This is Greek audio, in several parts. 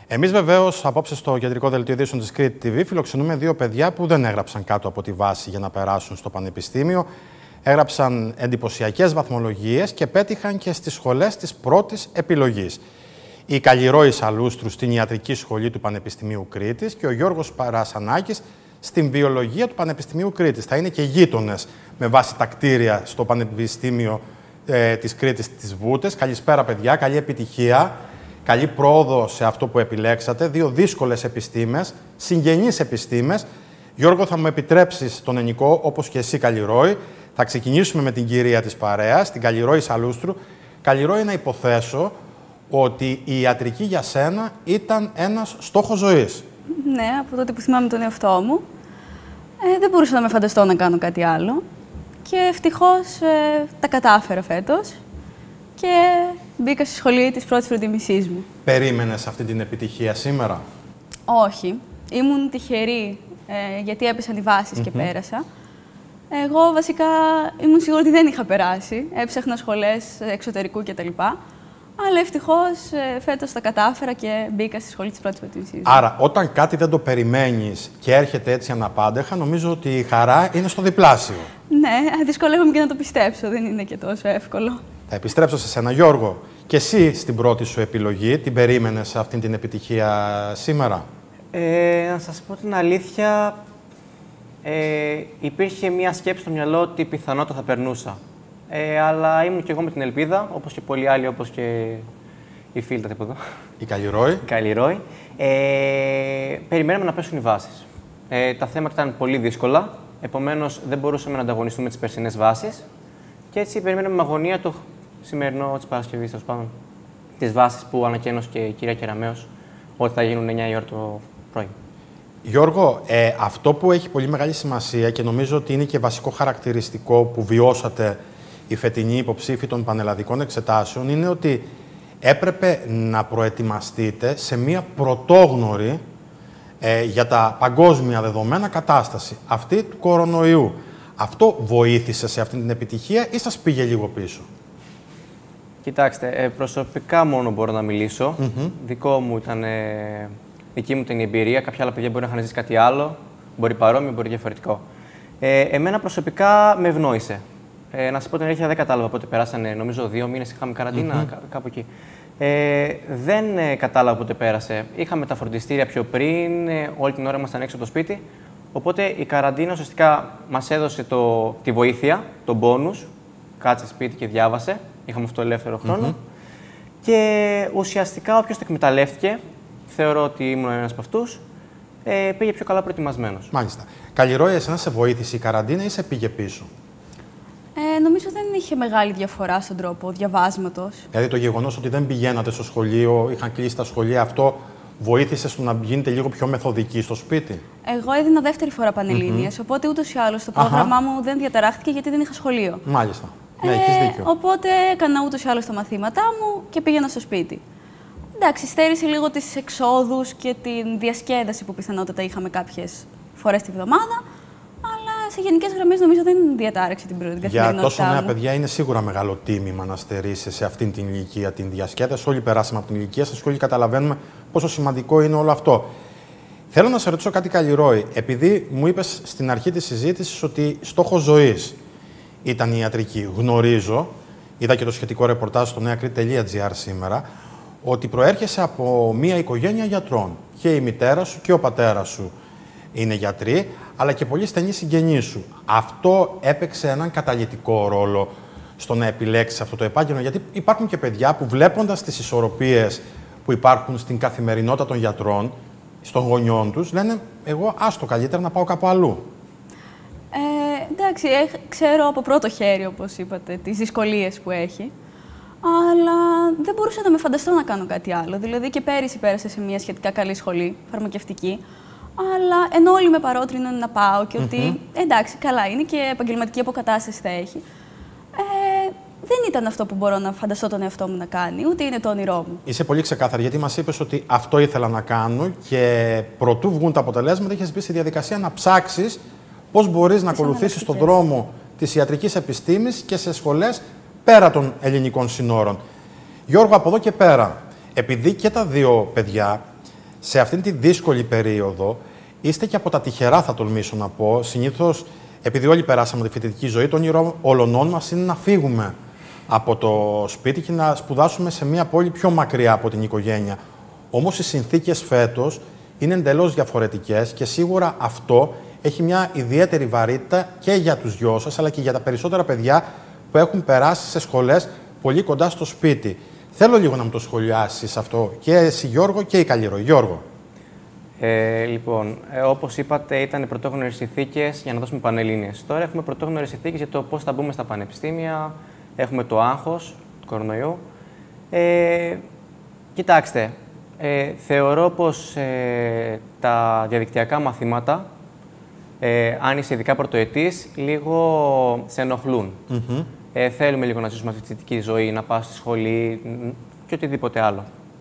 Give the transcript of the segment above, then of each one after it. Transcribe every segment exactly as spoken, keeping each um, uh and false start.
Εμείς βεβαίως απόψε στο κεντρικό δελτίο ειδήσεων της Κρήτη τι βι φιλοξενούμε δύο παιδιά που δεν έγραψαν κάτω από τη βάση για να περάσουν στο πανεπιστήμιο. Έγραψαν εντυπωσιακές βαθμολογίες και πέτυχαν και στις σχολές της πρώτης επιλογής. Η Καλλιρόη Σαλούστρου στην Ιατρική Σχολή του Πανεπιστημίου Κρήτης και ο Γιώργος Παρασανάκης στην Βιολογία του Πανεπιστημίου Κρήτης. Θα είναι και γείτονες με βάση τα κτίρια στο Πανεπιστήμιο ε, της Κρήτης της Βούτες. Καλησπέρα παιδιά, καλή επιτυχία. Καλή πρόοδο σε αυτό που επιλέξατε. Δύο δύσκολες επιστήμες, συγγενείς επιστήμες. Γιώργο, θα μου επιτρέψεις τον Ενικό, όπως και εσύ, Καλλιρόη. Θα ξεκινήσουμε με την κυρία της παρέας, την Καλλιρόη Σαλούστρου. Καλλιρόη, να υποθέσω ότι η ιατρική για σένα ήταν ένας στόχος ζωής. Ναι, από τότε που θυμάμαι τον εαυτό μου. Ε, δεν μπορούσα να με φανταστώ να κάνω κάτι άλλο. Και ευτυχώς ε, τα κατάφερα φέτος. Και μπήκα στη σχολή της πρώτης προτίμησής μου. Περίμενες αυτή την επιτυχία σήμερα? Όχι. Ήμουν τυχερή, ε, γιατί έπεσαν οι βάσεις mm-hmm. και πέρασα. Εγώ βασικά ήμουν σίγουρη ότι δεν είχα περάσει. Έψαχνα σχολές εξωτερικού κτλ. Αλλά ευτυχώς ε, φέτος τα κατάφερα και μπήκα στη σχολή της πρώτης προτίμησής μου. Άρα, όταν κάτι δεν το περιμένεις και έρχεται έτσι αναπάντεχα, νομίζω ότι η χαρά είναι στο διπλάσιο. Ναι, δυσκολεύομαι και να το πιστέψω. Δεν είναι και τόσο εύκολο. Θα επιστρέψω σε σένα, Γιώργο. Και εσύ στην πρώτη σου επιλογή, την περίμενες αυτή την επιτυχία σήμερα? Ε, να σας πω την αλήθεια, ε, υπήρχε μια σκέψη στο μυαλό ότι πιθανότατα θα περνούσα. Ε, αλλά ήμουν και εγώ με την ελπίδα, όπως και πολλοί άλλοι, όπως και η φίλη από εδώ. Η Καλλιρόη. Η Καλλιρόη. Ε, περιμέναμε να πέσουν οι βάσεις. Ε, τα θέματα ήταν πολύ δύσκολα, επομένως δεν μπορούσαμε να ανταγωνιστούμε τις περσινές βάσεις. Και έτσι περιμέναμε με αγωνία το σημερινό της Παρασκευής, τέλος πάντων, τις βάσεις που ανακοίνωσε και η κυρία Κεραμέως ότι θα γίνουν εννιά η ώρα το πρωί. Γιώργο, ε, αυτό που έχει πολύ μεγάλη σημασία και νομίζω ότι είναι και βασικό χαρακτηριστικό που βιώσατε οι φετινοί υποψήφοι των πανελλαδικών εξετάσεων είναι ότι έπρεπε να προετοιμαστείτε σε μια πρωτόγνωρη ε, για τα παγκόσμια δεδομένα κατάσταση, αυτή του κορονοϊού. Αυτό βοήθησε σε αυτή την επιτυχία ή σας πήγε λίγο πίσω? Κοιτάξτε, ε, προσωπικά μόνο μπορώ να μιλήσω. Mm-hmm. Δικό μου ήταν, ε, δική μου ήταν η εμπειρία. Κάποια άλλα παιδιά μπορεί να είχαν ζήσει κάτι άλλο. Μπορεί παρόμοιο, μπορεί διαφορετικό. Ε, εμένα προσωπικά με ευνόησε. Ε, να σας πω την αλήθεια, δεν κατάλαβα πότε περάσανε. Νομίζω δύο μήνες είχαμε καραντίνα, mm-hmm. κά, κάπου εκεί. Ε, δεν ε, κατάλαβα πότε πέρασε. Είχαμε τα φροντιστήρια πιο πριν, ε, όλη την ώρα ήμασταν έξω από το σπίτι. Οπότε η καραντίνα ουσιαστικά μας έδωσε το, τη βοήθεια, τον πόνους. Κάτσε σπίτι και διάβασε. Είχαμε αυτό το ελεύθερο χρόνο. Mm-hmm. Και ουσιαστικά όποιος το εκμεταλλεύτηκε, θεωρώ ότι ήμουν ένας από αυτούς, ε, πήγε πιο καλά προετοιμασμένος. Μάλιστα. Καλλιρόη, εσένα σε βοήθησε η καραντίνα ή σε πήγε πίσω? Ε, νομίζω δεν είχε μεγάλη διαφορά στον τρόπο διαβάσματος. Δηλαδή το γεγονός ότι δεν πηγαίνατε στο σχολείο, είχαν κλείσει τα σχολεία, αυτό βοήθησε στο να γίνετε λίγο πιο μεθοδικοί στο σπίτι? Εγώ έδινα δεύτερη φορά πανελλήνιες, mm-hmm. οπότε ούτως ή άλλως το πρόγραμμά μου δεν διαταράχθηκε γιατί δεν είχα σχολείο. Μάλιστα. Ναι, ε, έχεις δίκιο. Οπότε έκανα ούτως ή άλλως τα μαθήματά μου και πήγαινα στο σπίτι. Εντάξει, στέρισε λίγο τις εξόδους και την διασκέδαση που πιθανότατα είχαμε κάποιες φορές τη βδομάδα, αλλά σε γενικές γραμμές νομίζω δεν διατάρεξε την καθημερινότητά. Για τόσο νέα παιδιά είναι σίγουρα μεγάλο τίμημα να στερήσει σε αυτήν την ηλικία την διασκέδαση. Όλοι περάσαμε από την ηλικία σας και όλοι καταλαβαίνουμε πόσο σημαντικό είναι όλο αυτό. Θέλω να σε ρωτήσω κάτι, Καλλιρόη. Επειδή μου είπες στην αρχή της συζήτησης ότι στόχος ζωής ήταν η ιατρική, γνωρίζω, είδα και το σχετικό ρεπορτάζ στο νέα κρήτη τελεία τζι άρ σήμερα, ότι προέρχεσαι από μια οικογένεια γιατρών. Και η μητέρα σου και ο πατέρας σου είναι γιατροί, αλλά και πολύ στενοί συγγενείς σου. Αυτό έπαιξε έναν καταλυτικό ρόλο στο να επιλέξεις αυτό το επάγγελμα, γιατί υπάρχουν και παιδιά που βλέποντας τις ισορροπίες που υπάρχουν στην καθημερινότητα των γιατρών, των γονιών τους, λένε εγώ άστο καλύτερα να πάω κάπου αλλού. Ε, εντάξει, ε, ξέρω από πρώτο χέρι, όπως είπατε, τις δυσκολίες που έχει. Αλλά δεν μπορούσα να με φανταστώ να κάνω κάτι άλλο. Δηλαδή και πέρυσι πέρασα σε μια σχετικά καλή σχολή, φαρμακευτική. Αλλά ενώ όλοι με παρότριναν να πάω και ότι mm-hmm. εντάξει, καλά είναι και επαγγελματική αποκατάσταση θα έχει. Ε, δεν ήταν αυτό που μπορώ να φανταστώ τον εαυτό μου να κάνει, ούτε είναι το όνειρό μου. Είσαι πολύ ξεκάθαρη, γιατί μας είπες ότι αυτό ήθελα να κάνω και προτού βγουν τα αποτελέσματα, είχες μπει στη διαδικασία να ψάξεις πώς μπορείς να ακολουθήσεις τον δρόμο της ιατρικής επιστήμης και σε σχολές πέρα των ελληνικών συνόρων. Γιώργο, από εδώ και πέρα, επειδή και τα δύο παιδιά Σε αυτήν τη δύσκολη περίοδο είστε και από τα τυχερά, θα τολμήσω να πω. Συνήθως, επειδή όλοι περάσαμε τη φοιτητική ζωή, το όνειρο όλων μας είναι να φύγουμε από το σπίτι και να σπουδάσουμε σε μια πόλη πιο μακριά από την οικογένεια. Όμως οι συνθήκες φέτος είναι εντελώς διαφορετικές και σίγουρα αυτό έχει μια ιδιαίτερη βαρύτητα και για τους δυο σας, αλλά και για τα περισσότερα παιδιά που έχουν περάσει σε σχολές πολύ κοντά στο σπίτι. Θέλω λίγο να μου το σχολιάσεις αυτό και εσύ, Γιώργο, και η Καλλιρόη. Γιώργο. Ε, λοιπόν, ε, όπως είπατε, ήταν οι πρωτόγνωρες συνθήκες για να δώσουμε πανελλήνιες. Τώρα έχουμε πρωτόγνωρες συνθήκες για το πώς θα μπούμε στα πανεπιστήμια. Έχουμε το άγχος του κορονοϊού. Ε, κοιτάξτε, ε, θεωρώ πως ε, τα διαδικτυακά μαθήματα, ε, αν είσαι ειδικά πρωτοετής, λίγο σε ενοχλούν. Mm-hmm. ε, θέλουμε λίγο να ζήσουμε αυτή τη φοιτητική ζωή, να πάω στη σχολή και οτιδήποτε άλλο.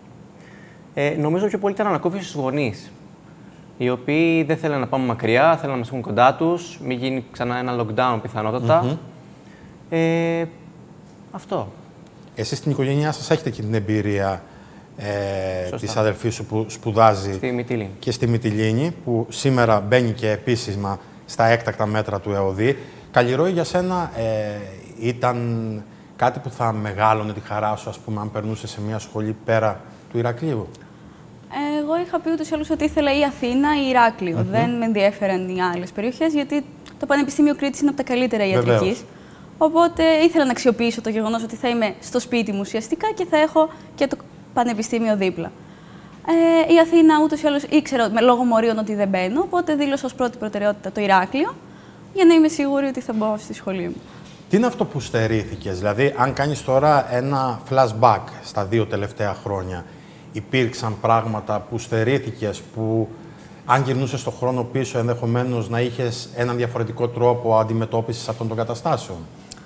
Ε, νομίζω πιο πολύ ήταν ανακούφιση στους γονείς, οι οποίοι δεν θέλουν να πάμε μακριά, θέλουν να μας έχουν κοντά τους, μην γίνει ξανά ένα lockdown πιθανότατα. Mm-hmm. ε, αυτό. Εσείς στην οικογένειά σας έχετε και την εμπειρία ε, της αδελφής σου που σπουδάζει στη Μυτιλήνη. Και στη Μυτιλήνη, που σήμερα μπαίνει και επίσημα στα έκτακτα μέτρα του ΕΟΔΗ. Καλλιρόη, για σένα ε, ήταν κάτι που θα μεγάλωνε τη χαρά σου, ας πούμε, αν περνούσε σε μια σχολή πέρα του Ηρακλείου? Εγώ είχα πει ούτως ή άλλως ότι ήθελα ή Αθήνα ή Ηράκλειο. Mm-hmm. Δεν με ενδιαφέραν οι άλλες περιοχές, γιατί το Πανεπιστήμιο Κρήτης είναι από τα καλύτερα ιατρικής. Οπότε ήθελα να αξιοποιήσω το γεγονός ότι θα είμαι στο σπίτι μου ουσιαστικά και θα έχω και το Πανεπιστήμιο δίπλα. Ε, η Αθήνα ούτως ή άλλως ήξερα με λόγω μορίων ότι δεν μπαίνω, οπότε δήλωσα ως πρώτη προτεραιότητα το Ηράκλειο για να είμαι σίγουρη ότι θα μπω στη σχολή μου. Τι είναι αυτό που στερήθηκες? Δηλαδή, αν κάνεις τώρα ένα flashback στα δύο τελευταία χρόνια, υπήρξαν πράγματα που στερήθηκες, που αν γυρνούσες στον χρόνο πίσω, ενδεχομένως να είχες έναν διαφορετικό τρόπο αντιμετώπισης αυτών των καταστάσεων?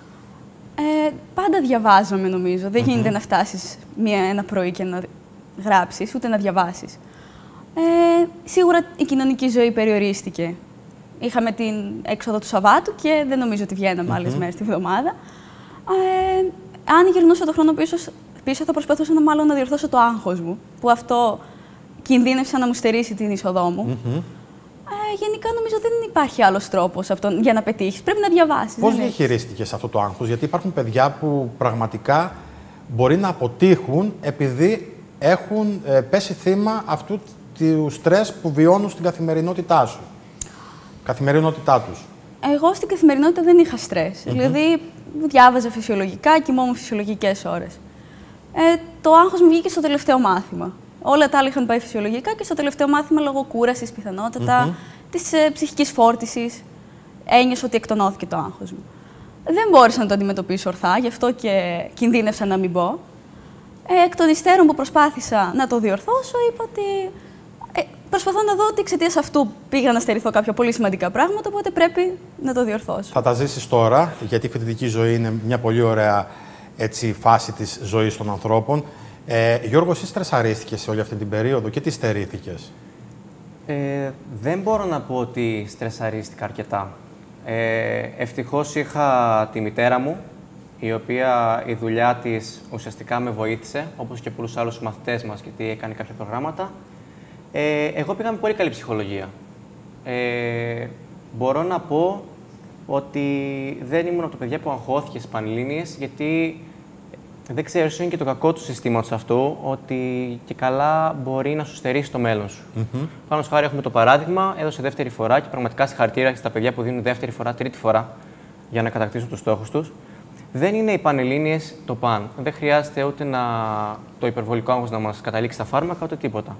Ε, πάντα διαβάζομαι, νομίζω. Δεν γίνεται mm-hmm. να φτάσεις μία, ένα πρωί και να γράψεις, ούτε να διαβάσεις. Ε, σίγουρα η κοινωνική ζωή περιορίστηκε. Είχαμε την έξοδο του Σαββάτου και δεν νομίζω ότι βγαίναμε mm-hmm. άλλες μέρες τη βδομάδα. Ε, αν γυρνούσα τον χρόνο πίσω, πίσω, θα προσπαθούσα να, μάλλον να διορθώσω το άγχος μου, που αυτό κινδύνευσε να μου στερήσει την είσοδό μου. Mm-hmm. Ε, γενικά, νομίζω δεν υπάρχει άλλος τρόπος αυτόν, για να πετύχεις. Πρέπει να διαβάσεις. Πώς διαχειρίστηκες αυτό το άγχος? Γιατί υπάρχουν παιδιά που πραγματικά μπορεί να αποτύχουν επειδή έχουν ε, πέσει θύμα αυτού του στρες που βιώνουν στην καθημερινότητά σου. Καθημερινότητά τους. Εγώ στην καθημερινότητα δεν είχα στρες. Mm-hmm. Δηλαδή, διάβαζα φυσιολογικά, κοιμόμουν φυσιολογικές ώρες. Ε, το άγχος μου βγήκε στο τελευταίο μάθημα. Όλα τα άλλα είχαν πάει φυσιολογικά και στο τελευταίο μάθημα, λόγω κούρασης πιθανότατα, mm-hmm. της ε, ψυχικής φόρτισης, ένιωσα ότι εκτονώθηκε το άγχος μου. Δεν μπόρεσα να το αντιμετωπίσω ορθά, γι' αυτό και κινδύνευσα να μην μπω. Ε, εκ των υστέρων που προσπάθησα να το διορθώσω, είπα ότι ε, προσπαθώ να δω ότι εξαιτίας αυτού πήγα να στερηθώ κάποια πολύ σημαντικά πράγματα, οπότε πρέπει να το διορθώσω. Θα τα ζήσεις τώρα, γιατί η φοιτητική ζωή είναι μια πολύ ωραία έτσι, φάση της ζωής των ανθρώπων. Ε, Γιώργο, εσύ στρεσαρίστηκες σε όλη αυτή την περίοδο και τι στερήθηκες? Ε, δεν μπορώ να πω ότι στρεσαρίστηκα αρκετά. Ε, ευτυχώς είχα τη μητέρα μου, η οποία η δουλειά της ουσιαστικά με βοήθησε, όπως και πολλούς άλλους μαθητές μας, γιατί έκανε κάποια προγράμματα. Ε, εγώ πήγα με πολύ καλή ψυχολογία. Ε, μπορώ να πω ότι δεν ήμουν από τα παιδιά που αγχώθηκε στις Πανελλήνιες, γιατί δεν ξέρω, ίσως είναι και το κακό του συστήματος αυτού, ότι και καλά μπορεί να σου στερήσει το μέλλον σου. Mm-hmm. Πάνω χάρη έχουμε το παράδειγμα, έδωσε δεύτερη φορά και πραγματικά συγχαρητήρια στα παιδιά που δίνουν δεύτερη φορά, τρίτη φορά για να κατακτήσουν τους στόχους τους. Δεν είναι οι Πανελλήνιες το παν. Δεν χρειάζεται ούτε να, το υπερβολικό άγχος να μας καταλήξει στα φάρμακα, ούτε τίποτα.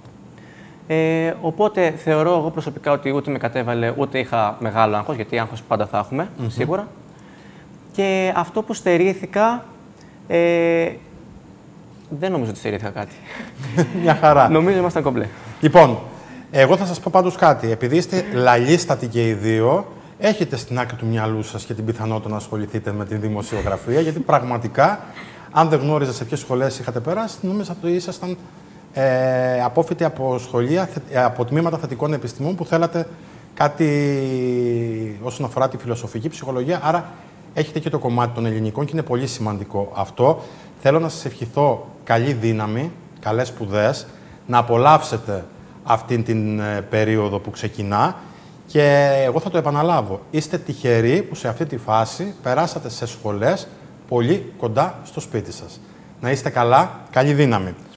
Ε, οπότε θεωρώ εγώ προσωπικά ότι ούτε με κατέβαλε, ούτε είχα μεγάλο άγχος, γιατί άγχος πάντα θα έχουμε, mm-hmm. σίγουρα. Και αυτό που στερήθηκα, Ε, δεν νομίζω ότι στερήθηκα κάτι. Μια χαρά. Νομίζω ήμασταν κομπλέ. Λοιπόν, εγώ θα σας πω πάντως κάτι. Επειδή είστε λαλίστατοι και οι δύο, έχετε στην άκρη του μυαλού σας και την πιθανότητα να ασχοληθείτε με την δημοσιογραφία, γιατί πραγματικά, αν δεν γνώριζα σε ποιες σχολές είχατε περάσει, νόμιζα ότι ήσασταν ε, απόφοιτοι από σχολεία, από τμήματα θετικών επιστημών που θέλατε κάτι όσον αφορά τη φιλοσοφική ψυχολογία. Άρα, έχετε και το κομμάτι των ελληνικών και είναι πολύ σημαντικό αυτό. Θέλω να σας ευχηθώ καλή δύναμη, καλές σπουδές, να απολαύσετε αυτήν την περίοδο που ξεκινά και εγώ θα το επαναλάβω. Είστε τυχεροί που σε αυτή τη φάση περάσατε σε σχολές πολύ κοντά στο σπίτι σας. Να είστε καλά, καλή δύναμη.